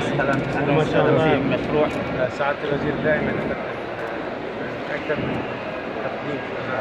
وسهلا. ما شاء الله في مشروع سعادة الوزير دائما أكثر من تقديم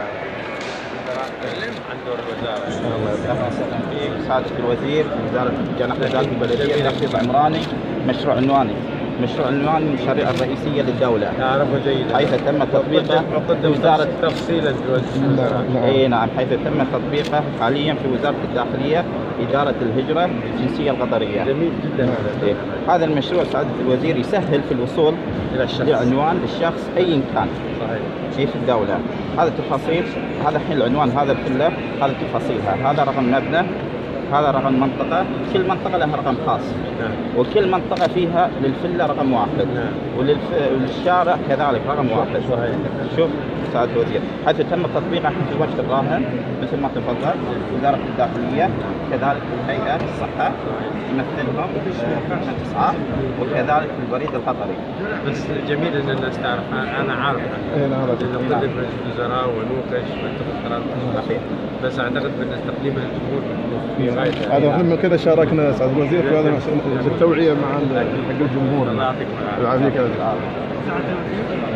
عن دور الوزارة. الله يرحمه. وسهلا فيك سعادة الوزير، وزارة جناح وزارة البلدية تخفيض عمراني، مشروع عنواني. مشروع عنواني من المشاريع الرئيسية للدولة. أعرفه جيدا. حيث تم تطبيقه في وزارة تفصيلا اي نعم، حيث تم تطبيقه حاليا في وزارة الداخلية، إدارة الهجرة الجنسية القطرية. جميل جدا هذا. هذا المشروع سعادة الوزير يسهل في الوصول إلى الشخص، للعنوان للشخص أيا كان. صحيح. في الدولة. هذا تفاصيل، هذا الحين العنوان هذا كله، هذا تفاصيلها، هذا رقم مبنى، هذا رقم منطقة، كل منطقة لها رقم خاص. نعم. وكل منطقة فيها للفلة رقم واحد. نعم. وللشارع كذلك رقم واحد. صحيح. شوف سعادة الوزير، حيث تم تطبيقه في ورشة الراهن مثل ما تفضل، وزارة الداخلية كذلك الهيئة الصحة يمثلهم عشان تسعى، وكذلك البريد القطري. بس جميل ان الناس تعرف، انا عارف لانه كل رئيس وزراء ونوقش واتخذ قرارات صحيح، بس اعتقد ان تقديم للجمهور في غايه. هذا احنا كذا شاركنا سعاده الوزير في هذا التوعيه مع حق الجمهور. الله يعطيكم العافيه. يعافيك.